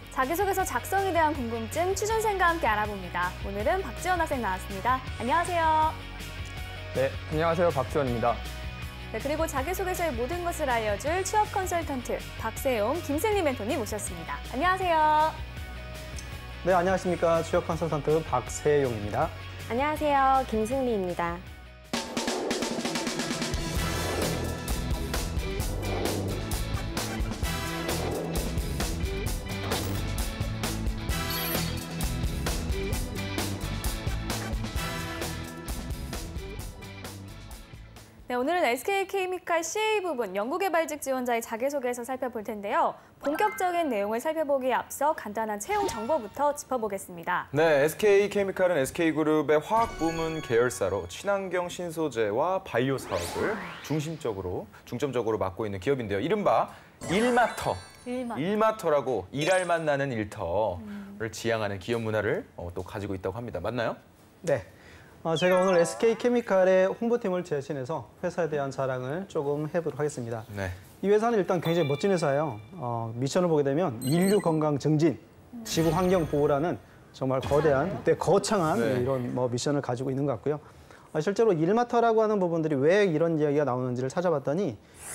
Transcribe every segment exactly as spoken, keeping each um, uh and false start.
자기소개서 작성에 대한 궁금증 취준생과 함께 알아봅니다. 오늘은 박지원 학생 나왔습니다. 안녕하세요. 네, 안녕하세요. 박지원입니다. 네, 그리고 자기소개서의 모든 것을 알려줄 취업 컨설턴트 박세용, 김승리 멘토님 모셨습니다. 안녕하세요. 네, 안녕하십니까. 취업 컨설턴트 박세용입니다. 안녕하세요. 김승리입니다. 네, 오늘은 에스케이케미칼 씨에이 부분 연구개발직 지원자의 자기소개서 살펴볼 텐데요. 본격적인 내용을 살펴보기에 앞서 간단한 채용 정보부터 짚어보겠습니다. 네, 에스케이케미칼은 에스케이그룹의 화학부문 계열사로 친환경 신소재와 바이오 사업을 중심적으로, 중점적으로 맡고 있는 기업인데요. 이른바 일마터, 일마터. 일마터라고 일할 맛 나는 일터를 음. 지향하는 기업 문화를 또 가지고 있다고 합니다. 맞나요? 네. 어, 제가 오늘 에스케이케미칼의 홍보팀을 대신해서 회사에 대한 자랑을 조금 해보도록 하겠습니다. 네. 이 회사는 일단 굉장히 멋진 회사예요. 어, 미션을 보게 되면 인류 건강 증진, 지구 환경 보호라는 정말 거대한, 그때 거창한 네. 이런 뭐 미션을 가지고 있는 것 같고요. 어, 실제로 일마터라고 하는 부분들이 왜 이런 이야기가 나오는지를 찾아봤더니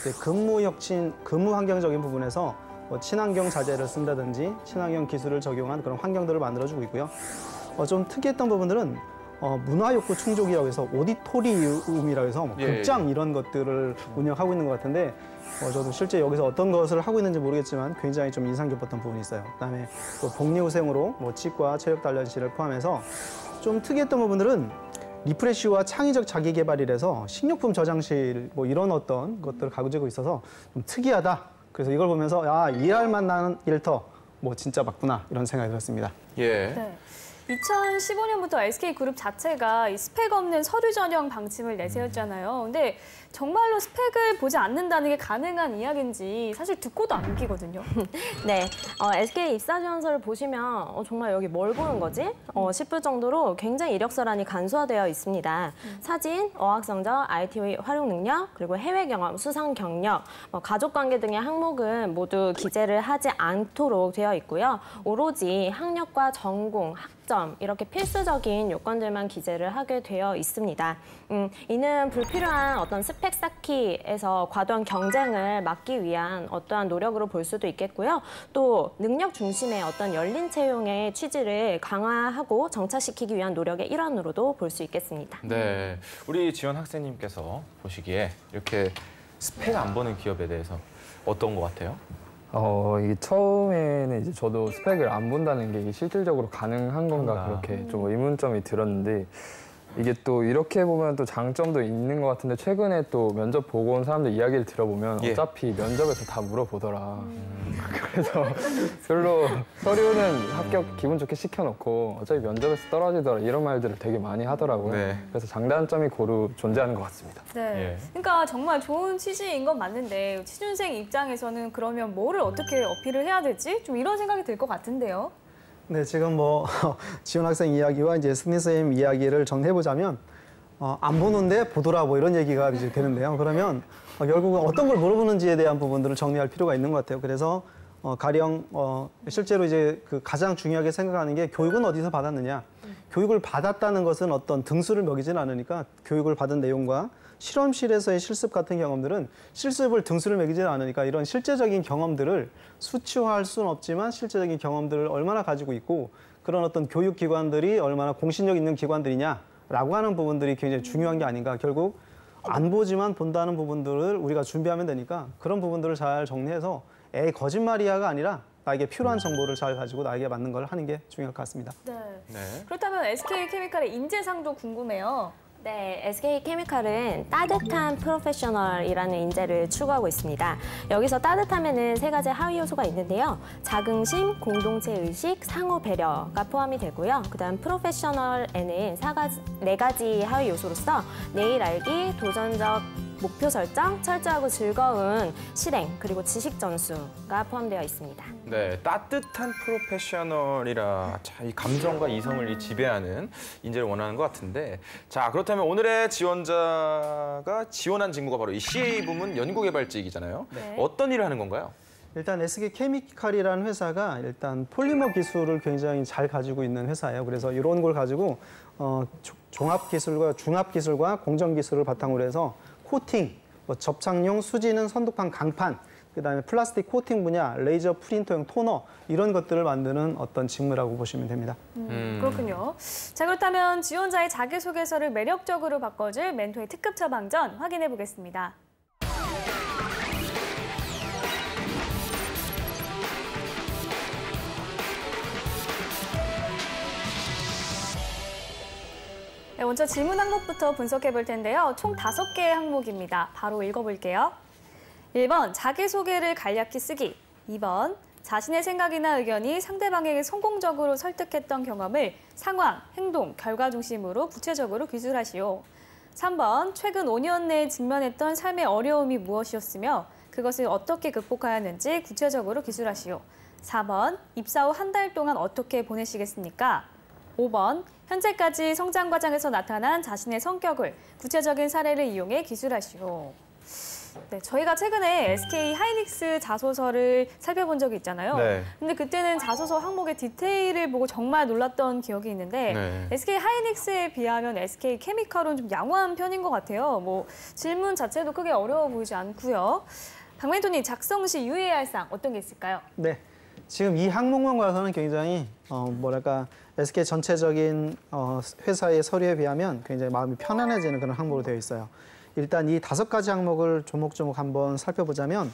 근무 혁신, 근무 환경적인 부분에서 뭐 친환경 자재를 쓴다든지 친환경 기술을 적용한 그런 환경들을 만들어주고 있고요. 어, 좀 특이했던 부분들은 어, 문화욕구 충족이라고 해서 오디토리움이라고 해서 뭐 예, 극장 이런 것들을 운영하고 있는 것 같은데 어, 저도 실제 여기서 어떤 것을 하고 있는지 모르겠지만 굉장히 좀 인상 깊었던 부분이 있어요. 그다음에 또 복리후생으로 뭐 치과, 체력 단련실을 포함해서 좀 특이했던 부분들은 리프레시와 창의적 자기개발이라서 식료품 저장실 뭐 이런 어떤 것들을 가지고 있어서 좀 특이하다. 그래서 이걸 보면서 아, 일할 맛 나는 일터 뭐 진짜 맞구나 이런 생각이 들었습니다. 예. 네. 이천십오 년부터 에스케이그룹 자체가 이 스펙 없는 서류 전형 방침을 내세웠잖아요. 근데 정말로 스펙을 보지 않는다는 게 가능한 이야기인지 사실 듣고도 안 웃기거든요. 네, 어, 에스케이 입사 지원서를 보시면 어, 정말 여기 뭘 보는 거지? 어, 싶을 정도로 굉장히 이력서란이 간소화되어 있습니다. 음. 사진, 어학 성적, 아이티 활용 능력, 그리고 해외 경험, 수상 경력, 뭐 가족관계 등의 항목은 모두 기재를 하지 않도록 되어 있고요. 오로지 학력과 전공, 학점 이렇게 필수적인 요건들만 기재를 하게 되어 있습니다. 음, 이는 불필요한 어떤 스펙 쌓기에서 과도한 경쟁을 막기 위한 어떠한 노력으로 볼 수도 있겠고요. 또 능력 중심의 어떤 열린 채용의 취지를 강화하고 정착시키기 위한 노력의 일환으로도 볼 수 있겠습니다. 네, 우리 지원 학생님께서 보시기에 이렇게 스펙 안 보는 기업에 대해서 어떤 것 같아요? 어, 이게 처음에는 이제 저도 스펙을 안 본다는 게 실질적으로 가능한 건가 한가. 그렇게 좀 의문점이 들었는데 이게 또 이렇게 보면 또 장점도 있는 것 같은데 최근에 또 면접 보고 온 사람들 이야기를 들어보면 예. 어차피 면접에서 다 물어보더라. 음. 그래서 별로 서류는 합격 기분 좋게 시켜놓고 어차피 면접에서 떨어지더라 이런 말들을 되게 많이 하더라고요. 네. 그래서 장단점이 고루 존재하는 것 같습니다. 네. 예. 그러니까 정말 좋은 취지인 건 맞는데 취준생 입장에서는 그러면 뭐를 어떻게 어필을 해야 되지? 좀 이런 생각이 들 것 같은데요. 네, 지금 뭐 지원 학생 이야기와 이제 승리 선생님 이야기를 정리해보자면 어, 안 보는데 보더라 뭐 이런 얘기가 이제 되는데요. 그러면 어, 결국은 어떤 걸 물어보는지에 대한 부분들을 정리할 필요가 있는 것 같아요. 그래서 어, 가령 어, 실제로 이제 그 가장 중요하게 생각하는 게 교육은 어디서 받았느냐. 교육을 받았다는 것은 어떤 등수를 매기지는 않으니까 교육을 받은 내용과 실험실에서의 실습 같은 경험들은 실습을 등수를 매기지는 않으니까 이런 실제적인 경험들을 수치화할 수는 없지만 실제적인 경험들을 얼마나 가지고 있고 그런 어떤 교육기관들이 얼마나 공신력 있는 기관들이냐라고 하는 부분들이 굉장히 중요한 게 아닌가. 결국 안 보지만 본다는 부분들을 우리가 준비하면 되니까 그런 부분들을 잘 정리해서 에이 거짓말이야가 아니라 나에게 필요한 정보를 잘 가지고 나에게 맞는 걸 하는 게 중요할 것 같습니다. 네. 네. 그렇다면 에스케이케미칼의 인재상도 궁금해요. 네, 에스케이케미칼은 따뜻한 프로페셔널이라는 인재를 추구하고 있습니다. 여기서 따뜻함에는 세 가지 하위 요소가 있는데요. 자긍심, 공동체 의식, 상호 배려가 포함이 되고요. 그다음 프로페셔널에는 사 가지, 네 가지 하위 요소로서 내일 알기, 도전적 목표 설정, 철저하고 즐거운 실행, 그리고 지식 전수가 포함되어 있습니다. 네, 따뜻한 프로페셔널이라 자, 이 감정과 이성을 이 지배하는 인재를 원하는 것 같은데 자, 그렇다면 오늘의 지원자가 지원한 직무가 바로 이 씨에이 부문 연구개발직이잖아요. 네. 어떤 일을 하는 건가요? 일단 에스케이 케미칼이라는 회사가 일단 폴리머 기술을 굉장히 잘 가지고 있는 회사예요. 그래서 이런 걸 가지고 어, 종합 기술과 중합 기술과 공정 기술을 바탕으로 해서 코팅, 뭐 접착용 수지는 선두판 강판, 그다음에 플라스틱 코팅 분야, 레이저 프린터용 토너 이런 것들을 만드는 어떤 직무라고 보시면 됩니다. 음, 음. 그렇군요. 자, 그렇다면 지원자의 자기소개서를 매력적으로 바꿔줄 멘토의 특급 처방전 확인해 보겠습니다. 네, 먼저 질문 항목부터 분석해 볼 텐데요. 총 다섯 개의 항목입니다. 바로 읽어볼게요. 일 번, 자기소개를 간략히 쓰기. 이 번, 자신의 생각이나 의견이 상대방에게 성공적으로 설득했던 경험을 상황, 행동, 결과 중심으로 구체적으로 기술하시오. 삼 번, 최근 오 년 내에 직면했던 삶의 어려움이 무엇이었으며 그것을 어떻게 극복하였는지 구체적으로 기술하시오. 사 번, 입사 후 한 달 동안 어떻게 보내시겠습니까? 오 번, 현재까지 성장 과정에서 나타난 자신의 성격을 구체적인 사례를 이용해 기술하시오. 네, 저희가 최근에 에스케이 하이닉스 자소서를 살펴본 적이 있잖아요. 네. 근데 그때는 자소서 항목의 디테일을 보고 정말 놀랐던 기억이 있는데 네. 에스케이 하이닉스에 비하면 에스케이 케미칼은 좀 양호한 편인 것 같아요. 뭐 질문 자체도 크게 어려워 보이지 않고요. 박 멘토님, 작성 시 유의해야 할 사항 어떤 게 있을까요? 네, 지금 이 항목만 봐서는 굉장히 어, 뭐랄까 에스케이 전체적인 어, 회사의 서류에 비하면 굉장히 마음이 편안해지는 그런 항목으로 되어 있어요. 일단 이 다섯 가지 항목을 조목조목 한번 살펴보자면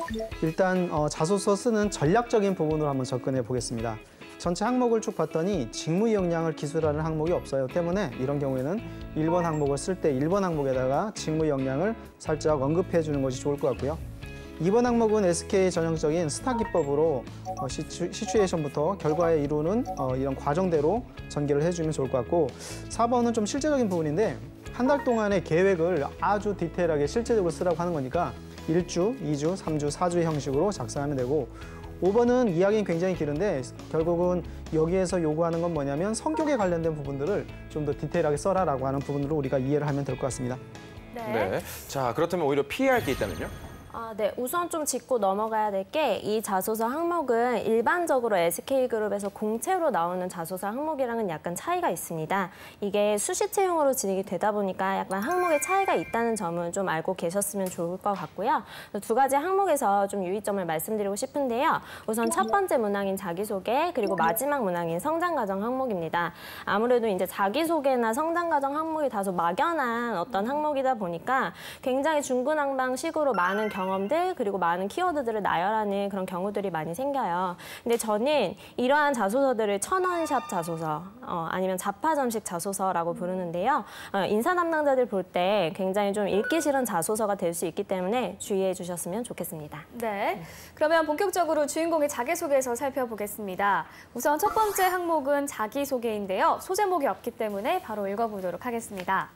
일단 어, 자소서 쓰는 전략적인 부분으로 한번 접근해 보겠습니다. 전체 항목을 쭉 봤더니 직무 역량을 기술하는 항목이 없어요. 때문에 이런 경우에는 일 번 항목을 쓸 때 일 번 항목에다가 직무 역량을 살짝 언급해 주는 것이 좋을 것 같고요. 이 번 항목은 에스케이 전형적인 스타 기법으로 어, 시추, 시츄에이션부터 결과에 이루는 어, 이런 과정대로 전개를 해주면 좋을 것 같고, 사 번은 좀 실제적인 부분인데 한 달 동안의 계획을 아주 디테일하게 실제적으로 쓰라고 하는 거니까 일 주, 이 주, 삼 주, 사 주의 형식으로 작성하면 되고, 오 번은 이야기는 굉장히 길은데 결국은 여기에서 요구하는 건 뭐냐면 성격에 관련된 부분들을 좀 더 디테일하게 써라라고 하는 부분으로 우리가 이해를 하면 될 것 같습니다. 네. 네. 자, 그렇다면 오히려 피해야 할 게 있다면요? 아, 네. 우선 좀 짚고 넘어가야 될 게 이 자소서 항목은 일반적으로 에스케이그룹에서 공채로 나오는 자소서 항목이랑은 약간 차이가 있습니다. 이게 수시 채용으로 진행이 되다 보니까 약간 항목의 차이가 있다는 점은 좀 알고 계셨으면 좋을 것 같고요. 두 가지 항목에서 좀 유의점을 말씀드리고 싶은데요. 우선 첫 번째 문항인 자기소개, 그리고 마지막 문항인 성장과정 항목입니다. 아무래도 이제 자기소개나 성장과정 항목이 다소 막연한 어떤 항목이다 보니까 굉장히 중구난방식으로 많은 경험 경험들 그리고 많은 키워드들을 나열하는 그런 경우들이 많이 생겨요. 근데 저는 이러한 자소서들을 천원샵 자소서 어, 아니면 자파점식 자소서라고 부르는데요. 어, 인사 담당자들 볼 때 굉장히 좀 읽기 싫은 자소서가 될 수 있기 때문에 주의해 주셨으면 좋겠습니다. 네, 그러면 본격적으로 주인공의 자기소개서 살펴보겠습니다. 우선 첫 번째 항목은 자기소개인데요. 소제목이 없기 때문에 바로 읽어보도록 하겠습니다.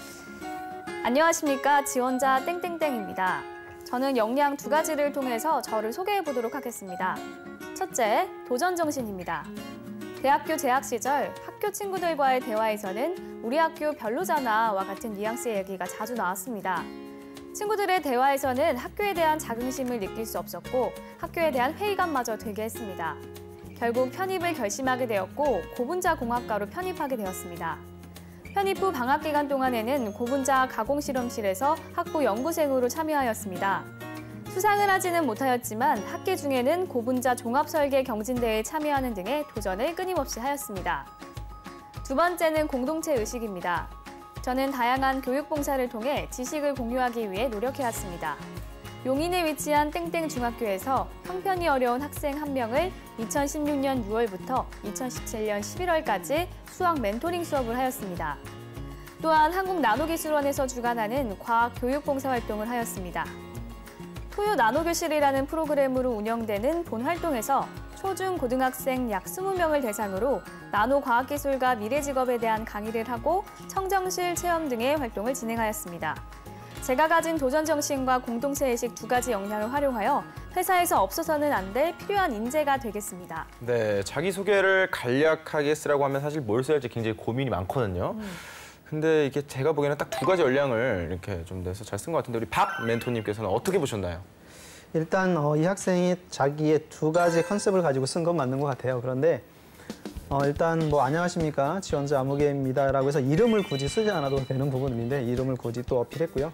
안녕하십니까, 지원자 땡땡땡입니다. 저는 역량 두 가지를 통해서 저를 소개해 보도록 하겠습니다. 첫째, 도전 정신입니다. 대학교 재학 시절 학교 친구들과의 대화에서는 우리 학교 별로잖아와 같은 뉘앙스의 얘기가 자주 나왔습니다. 친구들의 대화에서는 학교에 대한 자긍심을 느낄 수 없었고 학교에 대한 회의감마저 들게 했습니다. 결국 편입을 결심하게 되었고 고분자 공학과로 편입하게 되었습니다. 편입 후 방학 기간 동안에는 고분자 가공실험실에서 학부 연구생으로 참여하였습니다. 수상을 하지는 못하였지만 학기 중에는 고분자 종합설계 경진대회에 참여하는 등의 도전을 끊임없이 하였습니다. 두 번째는 공동체 의식입니다. 저는 다양한 교육봉사를 통해 지식을 공유하기 위해 노력해왔습니다. 용인에 위치한 땡땡 중학교에서 형편이 어려운 학생 한 명을 이천십육 년 유월부터 이천십칠 년 십일월까지 수학 멘토링 수업을 하였습니다. 또한 한국나노기술원에서 주관하는 과학교육봉사활동을 하였습니다. 토요 나노교실이라는 프로그램으로 운영되는 본 활동에서 초중 고등학생 약 이십 명을 대상으로 나노과학기술과 미래직업에 대한 강의를 하고 청정실 체험 등의 활동을 진행하였습니다. 제가 가진 도전정신과 공동체의식 두 가지 역량을 활용하여 회사에서 없어서는 안 될 필요한 인재가 되겠습니다. 네, 자기소개를 간략하게 쓰라고 하면 사실 뭘 써야 할지 굉장히 고민이 많거든요. 음. 근데 이게 제가 보기에는 딱 두 가지 역량을 이렇게 좀 내서 잘 쓴 것 같은데 우리 박 멘토님께서는 어떻게 보셨나요? 일단 어, 이 학생이 자기의 두 가지 컨셉을 가지고 쓴 건 맞는 것 같아요. 그런데 어, 일단 뭐 안녕하십니까 지원자 아무개입니다라고 해서 이름을 굳이 쓰지 않아도 되는 부분인데 이름을 굳이 또 어필했고요.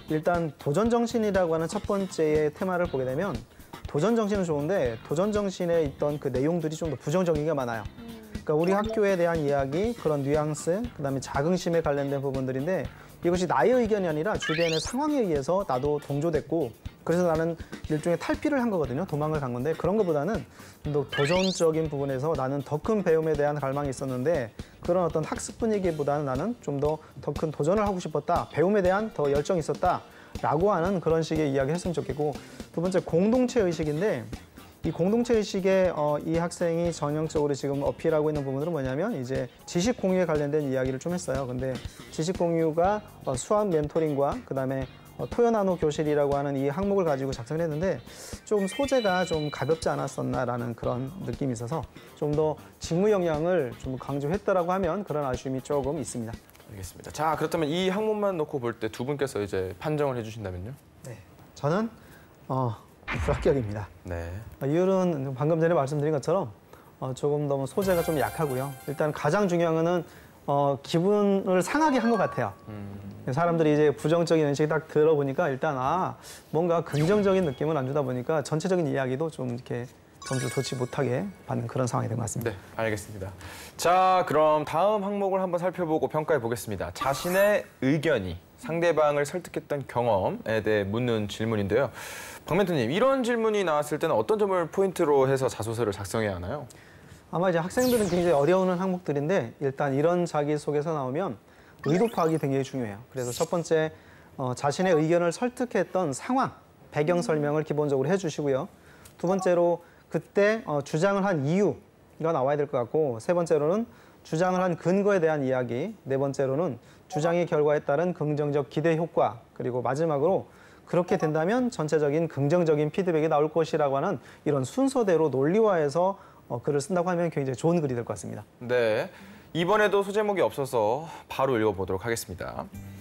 일단 도전 정신이라고 하는 첫 번째의 테마를 보게 되면 도전 정신은 좋은데 도전 정신에 있던 그 내용들이 좀 더 부정적인 게 많아요. 그러니까 우리 학교에 대한 이야기, 그런 뉘앙스, 그다음에 자긍심에 관련된 부분들인데 이것이 나의 의견이 아니라 주변의 상황에 의해서 나도 동조됐고 그래서 나는 일종의 탈피를 한 거거든요. 도망을 간 건데 그런 것보다는 좀 더 도전적인 부분에서 나는 더 큰 배움에 대한 갈망이 있었는데 그런 어떤 학습 분위기보다는 나는 좀 더 더 큰 도전을 하고 싶었다. 배움에 대한 더 열정이 있었다. 라고 하는 그런 식의 이야기를 했으면 좋겠고 두 번째 공동체 의식인데 이 공동체 의식에 어, 이 학생이 전형적으로 지금 어필하고 있는 부분들은 뭐냐면 이제 지식 공유에 관련된 이야기를 좀 했어요. 근데 지식 공유가 어, 수학 멘토링과 그다음에 어, 토요 나노 교실이라고 하는 이 항목을 가지고 작성을 했는데 좀 소재가 좀 가볍지 않았었나라는 그런 느낌이 있어서 좀 더 직무 역량을 좀 강조했다라고 하면 그런 아쉬움이 조금 있습니다. 알겠습니다. 자, 그렇다면 이 항목만 놓고 볼 때 두 분께서 이제 판정을 해주신다면요? 네, 저는 어, 불합격입니다. 네. 이유는 방금 전에 말씀드린 것처럼 어, 조금 너무 소재가 좀 약하고요. 일단 가장 중요한 거는 어, 기분을 상하게 한 것 같아요. 음. 사람들이 이제 부정적인 인식이 딱 들어보니까 일단 아 뭔가 긍정적인 느낌을 안 주다 보니까 전체적인 이야기도 좀 이렇게 점수 좋지 못하게 받는 그런 상황이 된 것 같습니다. 네, 알겠습니다. 자, 그럼 다음 항목을 한번 살펴보고 평가해 보겠습니다. 자신의 의견이 상대방을 설득했던 경험에 대해 묻는 질문인데요. 박 멘토님, 이런 질문이 나왔을 때는 어떤 점을 포인트로 해서 자소서를 작성해야 하나요? 아마 이제 학생들은 굉장히 어려운 항목들인데 일단 이런 자기소개서 나오면 의도 파악이 굉장히 중요해요. 그래서 첫 번째 어, 자신의 의견을 설득했던 상황, 배경 설명을 기본적으로 해주시고요. 두 번째로 그때 어, 주장을 한 이유가 나와야 될 것 같고 세 번째로는 주장을 한 근거에 대한 이야기, 네 번째로는 주장의 결과에 따른 긍정적 기대 효과, 그리고 마지막으로 그렇게 된다면 전체적인 긍정적인 피드백이 나올 것이라고 하는 이런 순서대로 논리화해서 어, 글을 쓴다고 하면 굉장히 좋은 글이 될 것 같습니다. 네, 이번에도 소제목이 없어서 바로 읽어보도록 하겠습니다.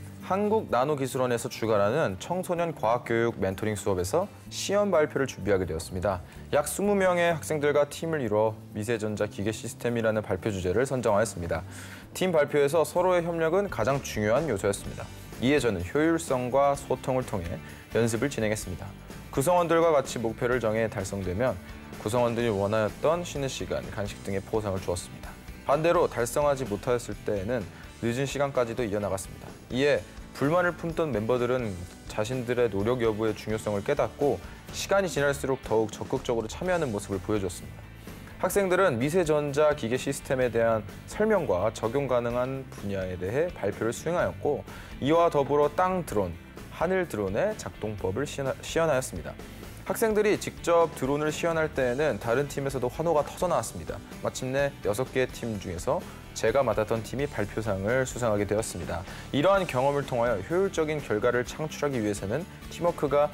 한국나노기술원에서 주관하는 청소년 과학교육 멘토링 수업에서 시험 발표를 준비하게 되었습니다. 약 이십 명의 학생들과 팀을 이루어 미세전자 기계 시스템이라는 발표 주제를 선정하였습니다. 팀 발표에서 서로의 협력은 가장 중요한 요소였습니다. 이에 저는 효율성과 소통을 통해 연습을 진행했습니다. 구성원들과 같이 목표를 정해 달성되면 구성원들이 원하였던 쉬는 시간, 간식 등의 보상을 주었습니다. 반대로 달성하지 못하였을 때에는 늦은 시간까지도 이어나갔습니다. 이에 불만을 품던 멤버들은 자신들의 노력 여부의 중요성을 깨닫고 시간이 지날수록 더욱 적극적으로 참여하는 모습을 보여줬습니다. 학생들은 미세전자 기계 시스템에 대한 설명과 적용 가능한 분야에 대해 발표를 수행하였고 이와 더불어 땅 드론, 하늘 드론의 작동법을 시연하였습니다. 학생들이 직접 드론을 시연할 때에는 다른 팀에서도 환호가 터져나왔습니다. 마침내 여섯 개의 팀 중에서 제가 맡았던 팀이 발표상을 수상하게 되었습니다. 이러한 경험을 통하여 효율적인 결과를 창출하기 위해서는 팀워크가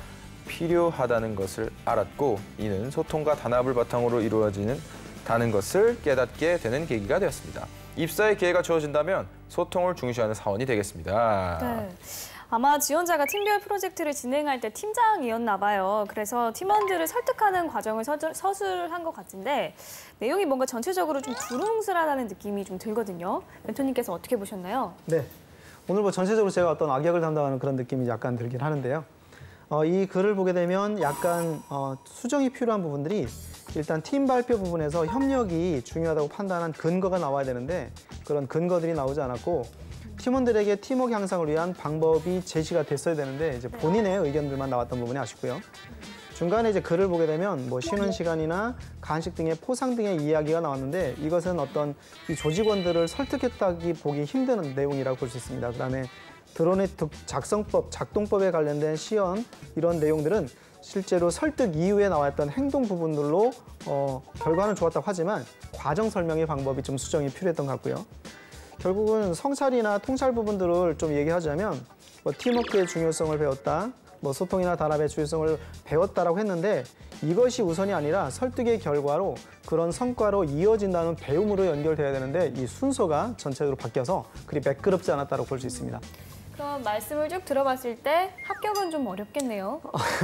필요하다는 것을 알았고 이는 소통과 단합을 바탕으로 이루어지는 다는 것을 깨닫게 되는 계기가 되었습니다. 입사의 기회가 주어진다면 소통을 중시하는 사원이 되겠습니다. 네. 아마 지원자가 팀별 프로젝트를 진행할 때 팀장이었나 봐요. 그래서 팀원들을 설득하는 과정을 서술한 것 같은데 내용이 뭔가 전체적으로 좀 두루뭉술하다는 느낌이 좀 들거든요. 멘토님께서 어떻게 보셨나요? 네, 오늘 뭐 전체적으로 제가 어떤 악역을 담당하는 그런 느낌이 약간 들긴 하는데요. 어, 이 글을 보게 되면 약간 어, 수정이 필요한 부분들이 일단 팀 발표 부분에서 협력이 중요하다고 판단한 근거가 나와야 되는데 그런 근거들이 나오지 않았고 팀원들에게 팀워크 향상을 위한 방법이 제시가 됐어야 되는데 이제 본인의 의견들만 나왔던 부분이 아쉽고요. 중간에 이제 글을 보게 되면 뭐 쉬는 시간이나 간식 등의 포상 등의 이야기가 나왔는데 이것은 어떤 이 조직원들을 설득했다기 보기 힘든 내용이라고 볼 수 있습니다. 그다음에 드론의 작성법, 작동법에 관련된 시연 이런 내용들은 실제로 설득 이후에 나왔던 행동 부분들로 어, 결과는 좋았다고 하지만 과정 설명의 방법이 좀 수정이 필요했던 것 같고요. 결국은 성찰이나 통찰 부분들을 좀 얘기하자면 뭐 팀워크의 중요성을 배웠다, 뭐 소통이나 단합의 중요성을 배웠다라고 했는데 이것이 우선이 아니라 설득의 결과로 그런 성과로 이어진다는 배움으로 연결돼야 되는데 이 순서가 전체적으로 바뀌어서 그리 매끄럽지 않았다고 볼 수 있습니다. 그럼 말씀을 쭉 들어봤을 때 합격은 좀 어렵겠네요.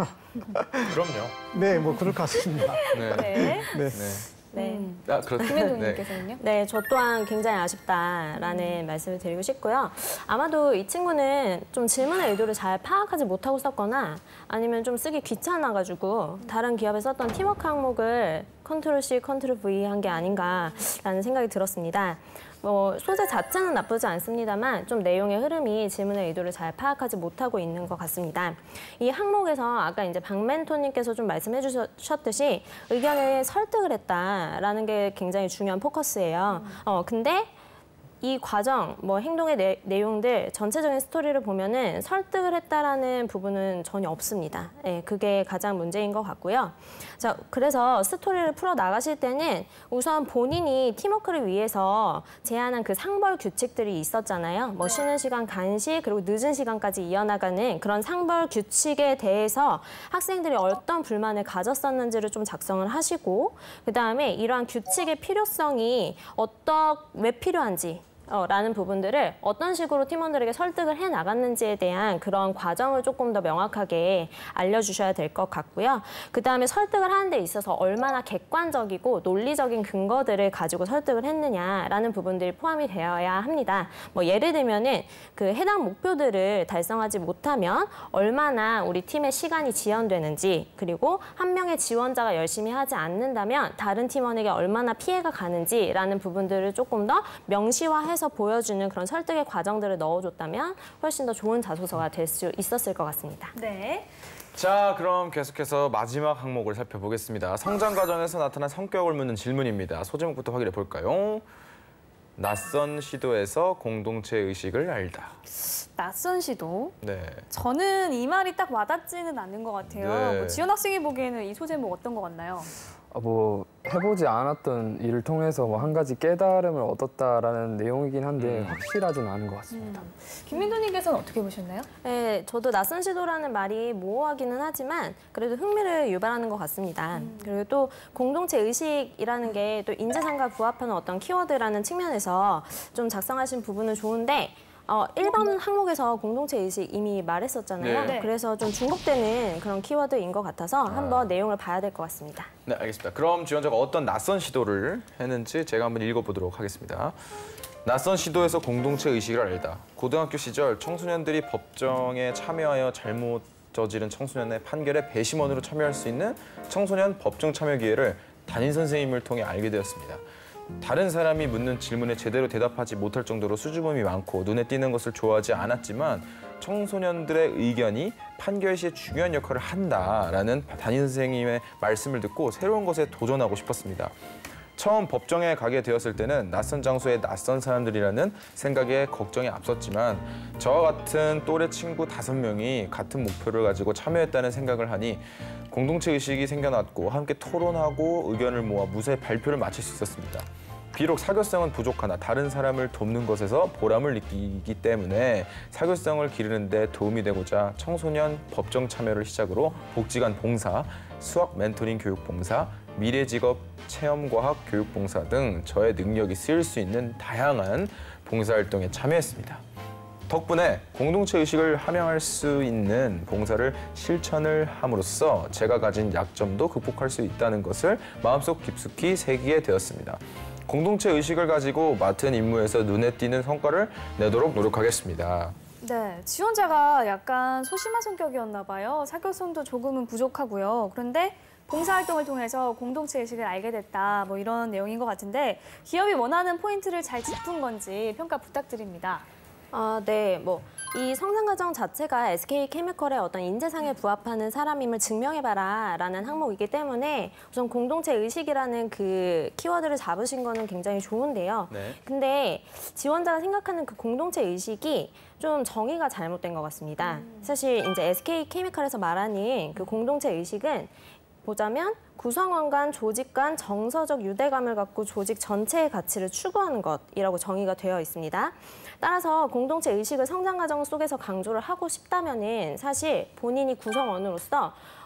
그럼요. 네, 뭐 그럴 것 같습니다. 네. 네. 네. 네. 네. 음. 아, 그렇죠. 네. 김현동님께서는요? 네, 저 또한 굉장히 아쉽다라는 말씀을 드리고 싶고요. 아마도 이 친구는 좀 질문의 의도를 잘 파악하지 못하고 썼거나 아니면 좀 쓰기 귀찮아가지고 다른 기업에 썼던 팀워크 항목을 컨트롤 C, 컨트롤 V 한 게 아닌가라는 생각이 들었습니다. 뭐 소재 자체는 나쁘지 않습니다만 좀 내용의 흐름이 질문의 의도를 잘 파악하지 못하고 있는 것 같습니다. 이 항목에서 아까 이제 박멘토님께서 좀 말씀해 주셨듯이 의견을 설득을 했다라는 게 굉장히 중요한 포커스예요. 어 근데 이 과정, 뭐 행동의 내, 내용들 전체적인 스토리를 보면은 설득을 했다라는 부분은 전혀 없습니다. 예, 그게 가장 문제인 것 같고요. 자, 그래서 스토리를 풀어 나가실 때는 우선 본인이 팀워크를 위해서 제안한 그 상벌 규칙들이 있었잖아요. 뭐 쉬는 시간 간식 그리고 늦은 시간까지 이어나가는 그런 상벌 규칙에 대해서 학생들이 어떤 불만을 가졌었는지를 좀 작성을 하시고 그다음에 이러한 규칙의 필요성이 어떤 왜 필요한지 어, 라는 부분들을 어떤 식으로 팀원들에게 설득을 해 나갔는지에 대한 그런 과정을 조금 더 명확하게 알려주셔야 될 것 같고요. 그다음에 설득을 하는 데 있어서 얼마나 객관적이고 논리적인 근거들을 가지고 설득을 했느냐라는 부분들이 포함이 되어야 합니다. 뭐 예를 들면은 그 해당 목표들을 달성하지 못하면 얼마나 우리 팀의 시간이 지연되는지 그리고 한 명의 지원자가 열심히 하지 않는다면 다른 팀원에게 얼마나 피해가 가는지라는 부분들을 조금 더 명시화해서 해서 보여주는 그런 설득의 과정들을 넣어줬다면 훨씬 더 좋은 자소서가 될 수 있었을 것 같습니다. 네. 자, 그럼 계속해서 마지막 항목을 살펴보겠습니다. 성장 과정에서 나타난 성격을 묻는 질문입니다. 소제목부터 확인해 볼까요? 낯선 시도에서 공동체 의식을 알다. 낯선 시도? 네. 저는 이 말이 딱 와닿지는 않는 것 같아요. 네. 뭐 지원 학생이 보기에는 이 소제목 어떤 것 같나요? 아, 뭐 해보지 않았던 일을 통해서 뭐 한 가지 깨달음을 얻었다라는 내용이긴 한데 음. 확실하진 않은 것 같습니다. 음. 김민도님께서는 어떻게 보셨나요? 네, 저도 낯선 시도라는 말이 모호하기는 하지만 그래도 흥미를 유발하는 것 같습니다. 음. 그리고 또 공동체 의식이라는 게 또 인재상과 부합하는 어떤 키워드라는 측면에서 좀 작성하신 부분은 좋은데 어, 일 번 항목에서 공동체 의식 이미 말했었잖아요. 네. 그래서 좀 중복되는 그런 키워드인 것 같아서 한번 내용을 봐야 될 것 같습니다. 네, 알겠습니다. 그럼 지원자가 어떤 낯선 시도를 했는지 제가 한번 읽어보도록 하겠습니다. 낯선 시도에서 공동체 의식을 알다. 고등학교 시절 청소년들이 법정에 참여하여 잘못 저지른 청소년의 판결에 배심원으로 참여할 수 있는 청소년 법정 참여 기회를 담임 선생님을 통해 알게 되었습니다. 다른 사람이 묻는 질문에 제대로 대답하지 못할 정도로 수줍음이 많고 눈에 띄는 것을 좋아하지 않았지만 청소년들의 의견이 판결 시에 중요한 역할을 한다라는 담임 선생님의 말씀을 듣고 새로운 것에 도전하고 싶었습니다. 처음 법정에 가게 되었을 때는 낯선 장소에 낯선 사람들이라는 생각에 걱정이 앞섰지만 저와 같은 또래 친구 다섯 명이 같은 목표를 가지고 참여했다는 생각을 하니 공동체 의식이 생겨났고 함께 토론하고 의견을 모아 무사히 발표를 마칠 수 있었습니다. 비록 사교성은 부족하나 다른 사람을 돕는 것에서 보람을 느끼기 때문에 사교성을 기르는 데 도움이 되고자 청소년 법정 참여를 시작으로 복지관 봉사, 수학 멘토링 교육 봉사, 미래직업 체험과학 교육 봉사 등 저의 능력이 쓰일 수 있는 다양한 봉사활동에 참여했습니다. 덕분에 공동체 의식을 함양할 수 있는 봉사를 실천을 함으로써 제가 가진 약점도 극복할 수 있다는 것을 마음속 깊숙이 새기게 되었습니다. 공동체 의식을 가지고 맡은 임무에서 눈에 띄는 성과를 내도록 노력하겠습니다. 네, 지원자가 약간 소심한 성격이었나 봐요. 사교성도 조금은 부족하고요. 그런데 봉사활동을 통해서 공동체 의식을 알게 됐다, 뭐 이런 내용인 것 같은데 기업이 원하는 포인트를 잘 짚은 건지 평가 부탁드립니다. 아, 네, 뭐 이 성장 과정 자체가 에스케이케미컬의 어떤 인재상에 부합하는 사람임을 증명해봐라라는 항목이기 때문에 우선 공동체 의식이라는 그 키워드를 잡으신 거는 굉장히 좋은데요. 네. 근데 지원자가 생각하는 그 공동체 의식이 좀 정의가 잘못된 것 같습니다. 음. 사실 이제 에스케이케미컬에서 말하는 그 공동체 의식은 보자면 구성원 간, 조직 간 정서적 유대감을 갖고 조직 전체의 가치를 추구하는 것이라고 정의가 되어 있습니다. 따라서 공동체 의식을 성장 과정 속에서 강조를 하고 싶다면은 사실 본인이 구성원으로서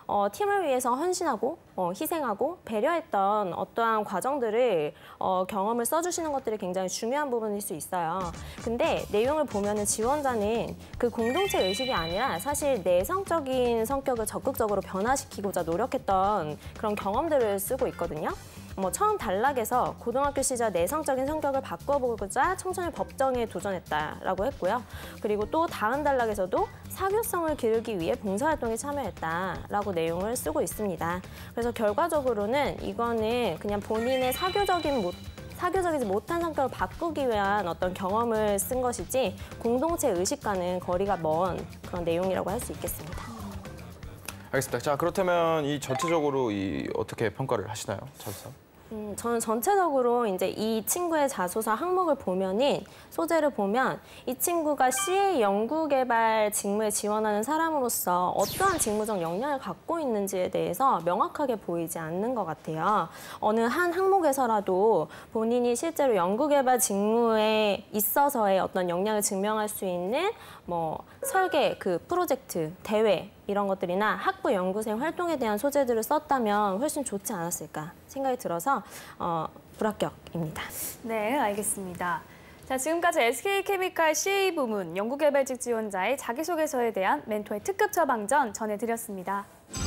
어, 팀을 위해서 헌신하고 어, 희생하고 배려했던 어떠한 과정들을 어, 경험을 써주시는 것들이 굉장히 중요한 부분일 수 있어요. 근데 내용을 보면은 지원자는 그 공동체 의식이 아니라 사실 내성적인 성격을 적극적으로 변화시키고자 노력했던 그런 경험들을 쓰고 있거든요. 뭐 처음 단락에서 고등학교 시절 내성적인 성격을 바꿔보고자 청소년 법정에 도전했다라고 했고요. 그리고 또 다음 단락에서도 사교성을 기르기 위해 봉사활동에 참여했다라고 내용을 쓰고 있습니다. 그래서 결과적으로는 이거는 그냥 본인의 사교적인 못 사교적이지 못한 성격을 바꾸기 위한 어떤 경험을 쓴 것이지 공동체 의식과는 거리가 먼 그런 내용이라고 할 수 있겠습니다. 알겠습니다. 자, 그렇다면 이 전체적으로 이 어떻게 평가를 하시나요, 자소서? 음, 저는 전체적으로 이제 이 친구의 자소서 항목을 보면은 소재를 보면 이 친구가 씨에이 연구개발 직무에 지원하는 사람으로서 어떠한 직무적 역량을 갖고 있는지에 대해서 명확하게 보이지 않는 것 같아요. 어느 한 항목에서라도 본인이 실제로 연구개발 직무에 있어서의 어떤 역량을 증명할 수 있는 뭐 설계, 그 프로젝트, 대회 이런 것들이나 학부 연구생 활동에 대한 소재들을 썼다면 훨씬 좋지 않았을까 생각이 들어서 어, 불합격입니다. 네, 알겠습니다. 자, 지금까지 에스케이케미칼 씨에이 부문 연구개발직 지원자의 자기소개서에 대한 멘토의 특급 처방전 전해드렸습니다.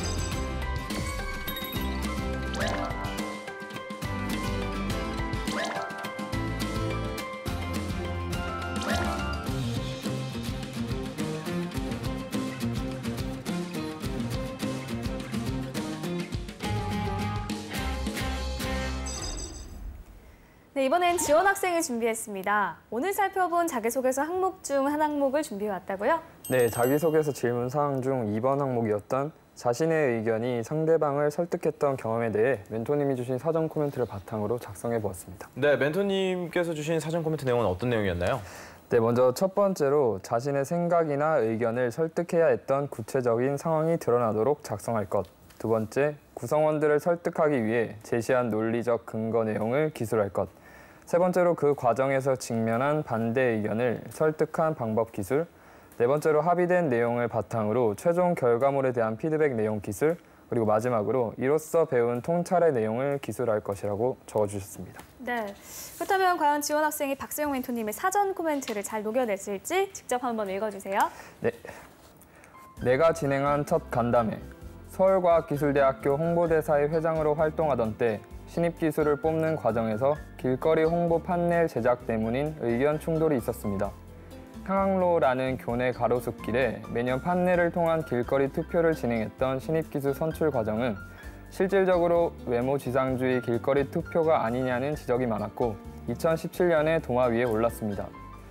네, 이번엔 지원 학생이 준비했습니다. 오늘 살펴본 자기소개서 항목 중 한 항목을 준비해왔다고요? 네, 자기소개서 질문 사항 중 이 번 항목이었던 자신의 의견이 상대방을 설득했던 경험에 대해 멘토님이 주신 사전 코멘트를 바탕으로 작성해 보았습니다. 네, 멘토님께서 주신 사전 코멘트 내용은 어떤 내용이었나요? 네, 먼저 첫 번째로 자신의 생각이나 의견을 설득해야 했던 구체적인 상황이 드러나도록 작성할 것. 두 번째, 구성원들을 설득하기 위해 제시한 논리적 근거 내용을 기술할 것. 세 번째로 그 과정에서 직면한 반대 의견을 설득한 방법 기술. 네 번째로 합의된 내용을 바탕으로 최종 결과물에 대한 피드백 내용 기술. 그리고 마지막으로 이로써 배운 통찰의 내용을 기술할 것이라고 적어주셨습니다. 네, 그렇다면 과연 지원 학생이 박세용 멘토님의 사전 코멘트를 잘 녹여냈을지 직접 한번 읽어주세요. 네, 내가 진행한 첫 간담회. 서울과학기술대학교 홍보대사의 회장으로 활동하던 때 신입기술을 뽑는 과정에서 길거리 홍보 판넬 제작 때문인 의견 충돌이 있었습니다. 향학로라는 교내 가로수길에 매년 판넬을 통한 길거리 투표를 진행했던 신입기술 선출 과정은 실질적으로 외모지상주의 길거리 투표가 아니냐는 지적이 많았고 이천십칠 년에 동아위에 올랐습니다.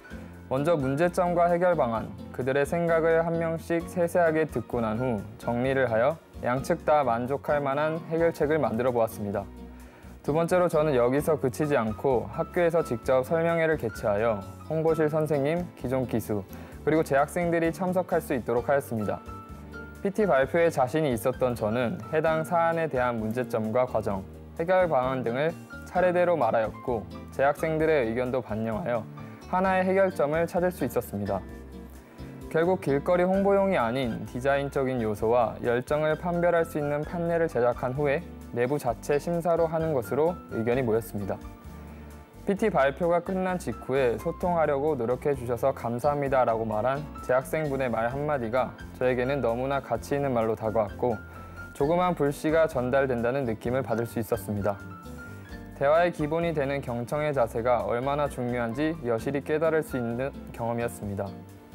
먼저 문제점과 해결 방안, 그들의 생각을 한 명씩 세세하게 듣고 난 후 정리를 하여 양측 다 만족할 만한 해결책을 만들어 보았습니다. 두 번째로 저는 여기서 그치지 않고 학교에서 직접 설명회를 개최하여 홍보실 선생님, 기존 기수, 그리고 재학생들이 참석할 수 있도록 하였습니다. 피티 발표에 자신이 있었던 저는 해당 사안에 대한 문제점과 과정, 해결 방안 등을 차례대로 말하였고 재학생들의 의견도 반영하여 하나의 해결점을 찾을 수 있었습니다. 결국 길거리 홍보용이 아닌 디자인적인 요소와 열정을 판별할 수 있는 판넬을 제작한 후에 내부 자체 심사로 하는 것으로 의견이 모였습니다. 피티 발표가 끝난 직후에 소통하려고 노력해 주셔서 감사합니다라고 말한 재학생분의 말 한마디가 저에게는 너무나 가치 있는 말로 다가왔고 조그만 불씨가 전달된다는 느낌을 받을 수 있었습니다. 대화의 기본이 되는 경청의 자세가 얼마나 중요한지 여실히 깨달을 수 있는 경험이었습니다.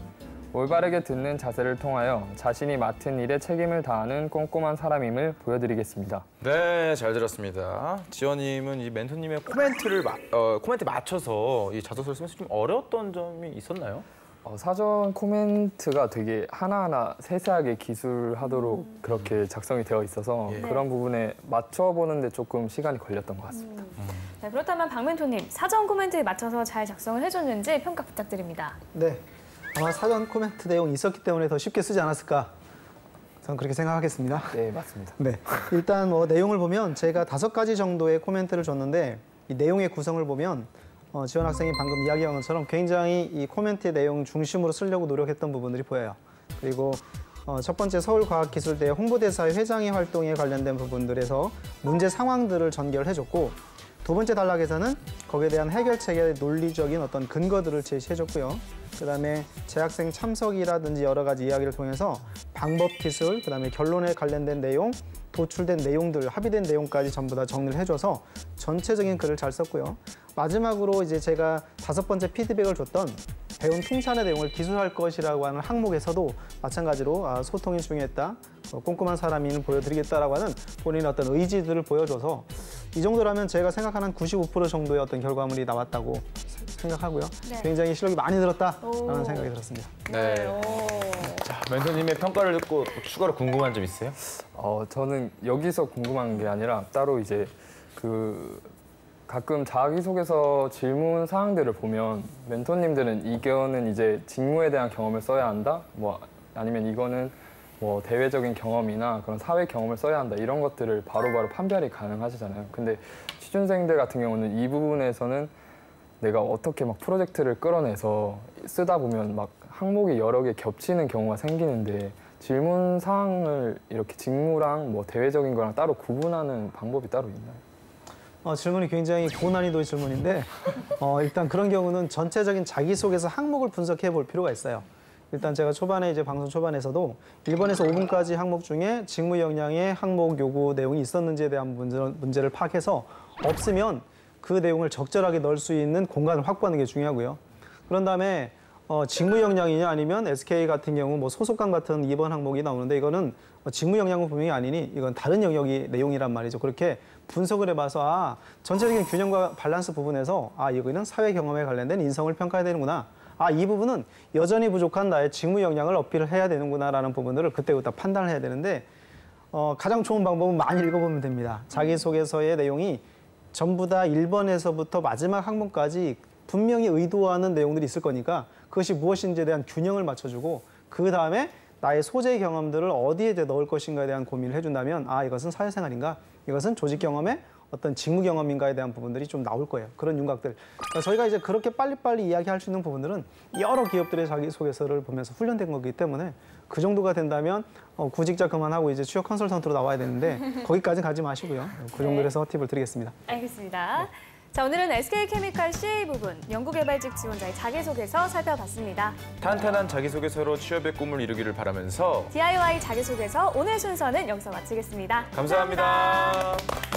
올바르게 듣는 자세를 통하여 자신이 맡은 일에 책임을 다하는 꼼꼼한 사람임을 보여드리겠습니다. 네, 잘 들었습니다. 지원님은 이 멘토님의 코멘트를 마, 어, 코멘트에 맞춰서 이 자소서를 쓰면서 좀 어려웠던 점이 있었나요? 어, 사전 코멘트가 되게 하나하나 세세하게 기술하도록 음. 그렇게 작성이 되어 있어서 예. 그런 부분에 맞춰보는 데 조금 시간이 걸렸던 것 같습니다. 음. 네, 그렇다면 박 멘토님, 사전 코멘트에 맞춰서 잘 작성을 해줬는지 평가 부탁드립니다. 네, 아마 사전 코멘트 내용이 있었기 때문에 더 쉽게 쓰지 않았을까 저는 그렇게 생각하겠습니다. 네, 맞습니다. 네, 일단 뭐 내용을 보면 제가 다섯 가지 정도의 코멘트를 줬는데 이 내용의 구성을 보면 어, 지원 학생이 방금 이야기한 것처럼 굉장히 이 코멘트의 내용 중심으로 쓰려고 노력했던 부분들이 보여요. 그리고 어, 첫 번째 서울과학기술대 홍보대사의 회장의 활동에 관련된 부분들에서 문제 상황들을 전개해줬고, 두 번째 단락에서는 거기에 대한 해결책의 논리적인 어떤 근거들을 제시해줬고요. 그다음에 재학생 참석이라든지 여러 가지 이야기를 통해서 방법, 기술, 그다음에 결론에 관련된 내용, 도출된 내용들, 합의된 내용까지 전부 다 정리를 해줘서 전체적인 글을 잘 썼고요. 마지막으로 이제 제가 다섯 번째 피드백을 줬던 배운 칭찬의 내용을 기술할 것이라고 하는 항목에서도 마찬가지로 아, 소통이 중요했다, 어, 꼼꼼한 사람인 보여드리겠다라고 하는 본인의 어떤 의지들을 보여줘서 이 정도라면 제가 생각하는 구십오 퍼센트 정도의 어떤 결과물이 나왔다고 생각하고요. 네. 굉장히 실력이 많이 늘었다라는 오. 생각이 들었습니다. 네. 자, 멘토님의 평가를 듣고 또 추가로 궁금한 점 있어요? 어, 저는 여기서 궁금한 게 아니라 따로 이제 그 가끔 자기소개서 질문 사항들을 보면 멘토님들은 이거는 이제 직무에 대한 경험을 써야 한다, 뭐 아니면 이거는 뭐 대외적인 경험이나 그런 사회 경험을 써야 한다, 이런 것들을 바로바로 판별이 가능하시잖아요. 근데 취준생들 같은 경우는 이 부분에서는 내가 어떻게 막 프로젝트를 끌어내서 쓰다 보면 막 항목이 여러 개 겹치는 경우가 생기는데, 질문 사항을 이렇게 직무랑 뭐 대외적인 거랑 따로 구분하는 방법이 따로 있나요? 어, 질문이 굉장히 고난이도의 질문인데 어, 일단 그런 경우는 전체적인 자기소개서 항목을 분석해 볼 필요가 있어요. 일단 제가 초반에 이제 방송 초반에서도 일 번에서 오 번까지 항목 중에 직무 역량의 항목 요구 내용이 있었는지에 대한 문제, 문제를 파악해서 없으면 그 내용을 적절하게 넣을 수 있는 공간을 확보하는 게 중요하고요. 그런 다음에 어, 직무 역량이냐 아니면 에스케이 같은 경우 뭐 소속감 같은 이 번 항목이 나오는데, 이거는 직무 역량은 분명히 아니니 이건 다른 영역의 내용이란 말이죠. 그렇게 분석을 해봐서 아, 전체적인 균형과 밸런스 부분에서 아, 이거는 사회 경험에 관련된 인성을 평가해야 되는구나. 아, 이 부분은 여전히 부족한 나의 직무 역량을 어필을 해야 되는구나라는 부분들을 그때부터 판단을 해야 되는데, 어, 가장 좋은 방법은 많이 읽어보면 됩니다. 자기소개서의 내용이 전부 다 일 번에서부터 마지막 항목까지 분명히 의도하는 내용들이 있을 거니까 그것이 무엇인지에 대한 균형을 맞춰주고, 그 다음에 나의 소재 경험들을 어디에 넣을 것인가에 대한 고민을 해준다면 아, 이것은 사회생활인가, 이것은 조직 경험의 어떤 직무 경험인가에 대한 부분들이 좀 나올 거예요. 그런 윤곽들. 그러니까 저희가 이제 그렇게 빨리빨리 이야기할 수 있는 부분들은 여러 기업들의 자기소개서를 보면서 훈련된 거기 때문에 그 정도가 된다면 어, 구직자 그만하고 이제 취업 컨설턴트로 나와야 되는데 거기까지 가지 마시고요. 그 정도로 해서 팁을 드리겠습니다. 알겠습니다. 자, 오늘은 에스케이케미칼 씨에이 부분 연구개발직 지원자의 자기소개서 살펴봤습니다. 탄탄한 자기소개서로 취업의 꿈을 이루기를 바라면서 디아이와이 자기소개서 오늘 순서는 여기서 마치겠습니다. 감사합니다.